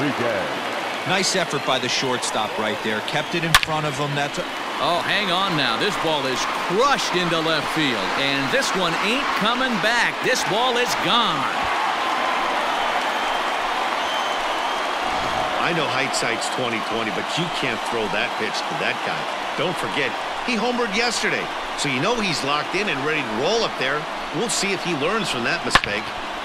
Nice effort by the shortstop right there. Kept it in front of him. Oh, hang on now. This ball is crushed into left field. And this one ain't coming back. This ball is gone. I know hindsight's 20/20, but you can't throw that pitch to that guy. Don't forget, he homered yesterday. So you know he's locked in and ready to roll up there. We'll see if he learns from that mistake.